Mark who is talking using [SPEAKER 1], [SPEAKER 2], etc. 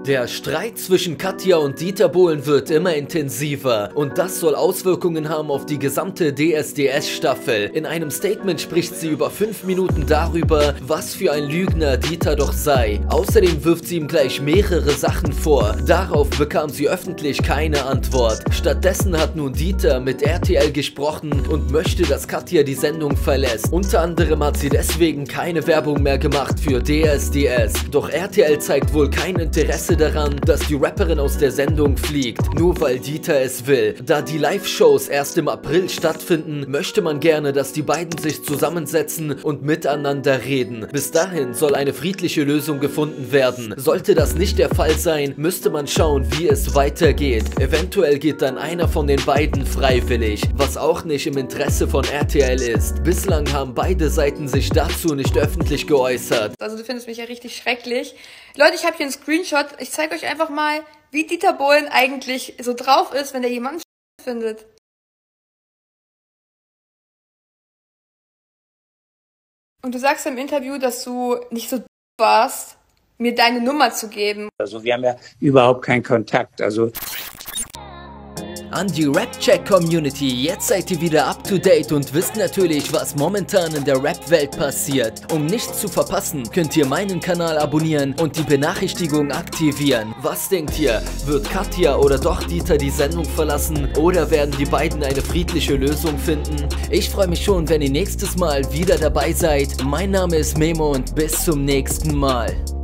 [SPEAKER 1] Der Streit zwischen Katja und Dieter Bohlen wird immer intensiver und das soll Auswirkungen haben auf die gesamte DSDS-Staffel. In einem Statement spricht sie über 5 Minuten darüber, was für ein Lügner Dieter doch sei. Außerdem wirft sie ihm gleich mehrere Sachen vor. Darauf bekam sie öffentlich keine Antwort. Stattdessen hat nun Dieter mit RTL gesprochen und möchte, dass Katja die Sendung verlässt. Unter anderem hat sie deswegen keine Werbung mehr gemacht für DSDS. Doch RTL zeigt wohl kein Interesse daran, dass die Rapperin aus der Sendung fliegt, nur weil Dieter es will. Da die Live-Shows erst im April stattfinden, möchte man gerne, dass die beiden sich zusammensetzen und miteinander reden. Bis dahin soll eine friedliche Lösung gefunden werden. Sollte das nicht der Fall sein, müsste man schauen, wie es weitergeht. Eventuell geht dann einer von den beiden freiwillig, was auch nicht im Interesse von RTL ist. Bislang haben beide Seiten sich dazu nicht öffentlich geäußert.
[SPEAKER 2] Also du findest mich ja richtig schrecklich. Leute, ich habe hier einen Screenshot. Ich zeige euch einfach mal, wie Dieter Bohlen eigentlich so drauf ist, wenn er jemanden findet. Und du sagst im Interview, dass du nicht so warst, mir deine Nummer zu geben.
[SPEAKER 3] Also wir haben ja überhaupt keinen Kontakt. Also
[SPEAKER 1] an die Rap-Check-Community, jetzt seid ihr wieder up to date und wisst natürlich, was momentan in der Rap-Welt passiert. Um nichts zu verpassen, könnt ihr meinen Kanal abonnieren und die Benachrichtigung aktivieren. Was denkt ihr? Wird Katja oder doch Dieter die Sendung verlassen oder werden die beiden eine friedliche Lösung finden? Ich freue mich schon, wenn ihr nächstes Mal wieder dabei seid. Mein Name ist Memo und bis zum nächsten Mal.